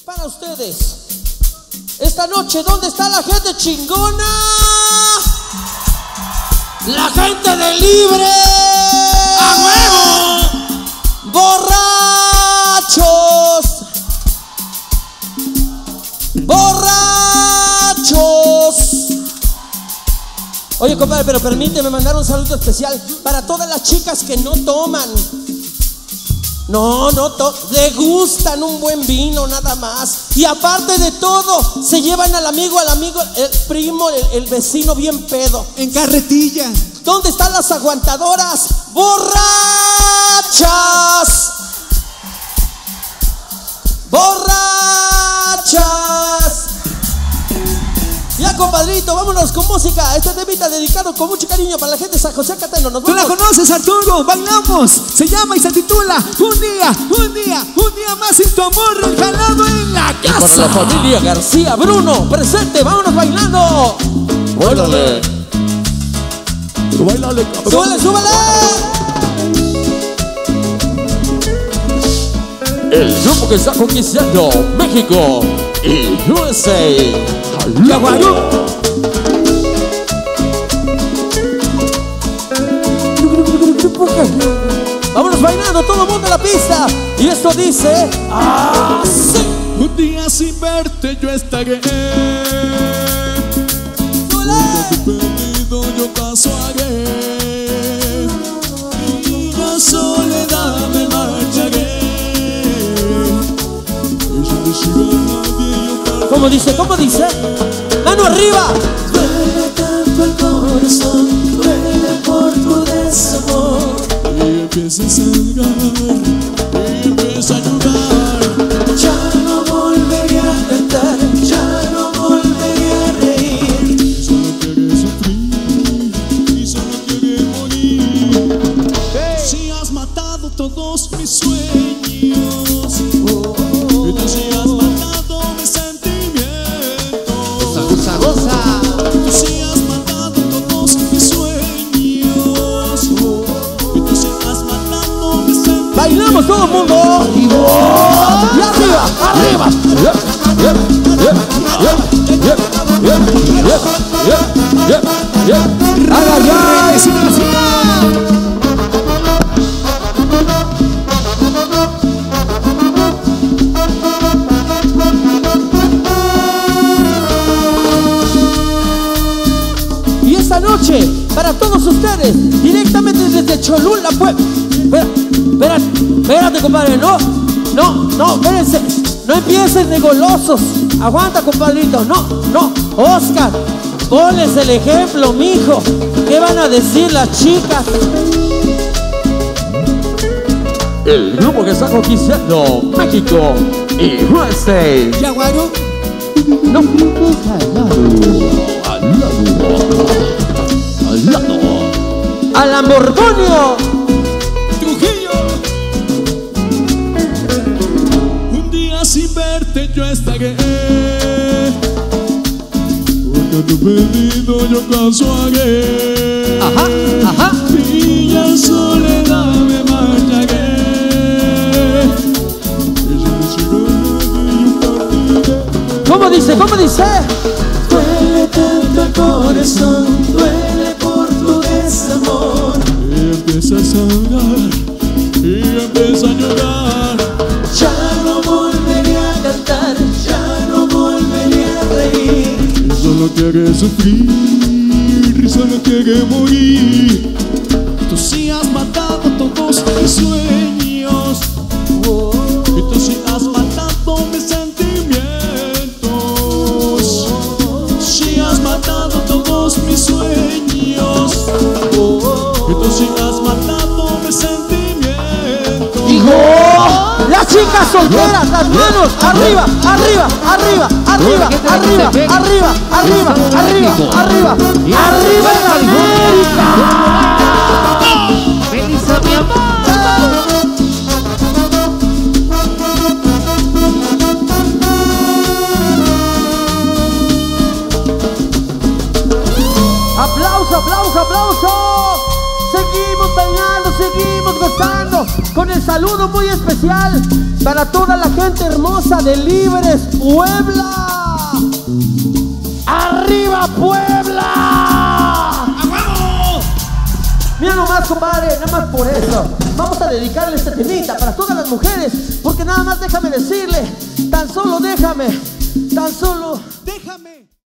para ustedes. Esta noche, ¿dónde está la gente chingona? La gente de Libre. ¡A huevo! Borrachos. Borrachos. Oye, compadre, pero permíteme mandar un saludo especial para todas las chicas que no toman. No, degustan un buen vino nada más. Y aparte de todo, se llevan al amigo, el primo, el vecino bien pedo. En carretilla. ¿Dónde están las aguantadoras? ¡Borrachas! ¡Borrachas! Ya, compadrito, vámonos con música. Este temita dedicado con mucho cariño para la gente de San José Cateno. Nos Tú vamos. la conoces, Arturo, bailamos. Se llama y se titula Un día más sin tu amor regalado en la casa. Para la familia García Bruno, presente, vámonos bailando. Báilale. Báilale, cabrón. ¡Súbale, súbale! El grupo que está conquistando México y USA. Yaguarú. Vámonos bailando, todo el mundo en la pista. Y esto dice así. Un día sin verte yo estaré. Perdido yo paso haré. Y la soledad me marcharé. ¿Cómo dice? ¿Cómo dice? ¡Mano arriba! Duele tanto el corazón, duele por tu desamor. Y empieza a sangrar, y empieza a llorar. Ya no volvería a cantar, ya no volvería a reír. Solo quiere sufrir y solo quiere morir. Si has matado todos mis sueños, y tú si has matado mis sentimientos. Goza, goza. Tú si has matado todos mis sueños, y tú si has matado mis sentimientos. Bailamos todo el mundo. Y arriba, arriba. ¡Haga ya! Y esta noche, para todos ustedes, directamente desde Cholula, pues. Espérate, compadre, no, espérense, no empiecen de golosos. Aguanta, compadrito, no, Oscar, ponles el ejemplo, mijo. ¿Qué van a decir las chicas? El grupo que está conquistando México y USA. Yaguarú. No, Al lado. a Lamborghini. Trujillo. Un día sin verte yo estaré. Porque a tu pedido yo caso haré. Ajá. Y ya soledad me marcharé. ¿Cómo dice? Duele tanto el corazón, duele por tu desamor. Y empieza a sangrar, y empieza a llorar. Ya no volvería a cantar, ya no volvería a reír. Y solo quiere sufrir, y solo quiere morir. Tú sí has matado todos mis sueños, y tú sí has matado mis sentimientos. Sí has matado todos mis sueños, y tú sí has matado mis sentimientos. Dijo, las chicas solteras, las manos arriba, arriba, arriba, arriba, arriba, arriba, arriba, arriba, arriba, arriba en América. Melissa, mi amor. Aplauso, aplauso, aplauso. Seguimos bailando, seguimos gozando. con el saludo muy especial para toda la gente hermosa de Libres, Puebla. ¡Arriba, Puebla! ¡A huevo! Mira nomás, compadre, nada más por eso. Vamos a dedicarle este temita para todas las mujeres, porque nada más déjame decirle, tan solo déjame.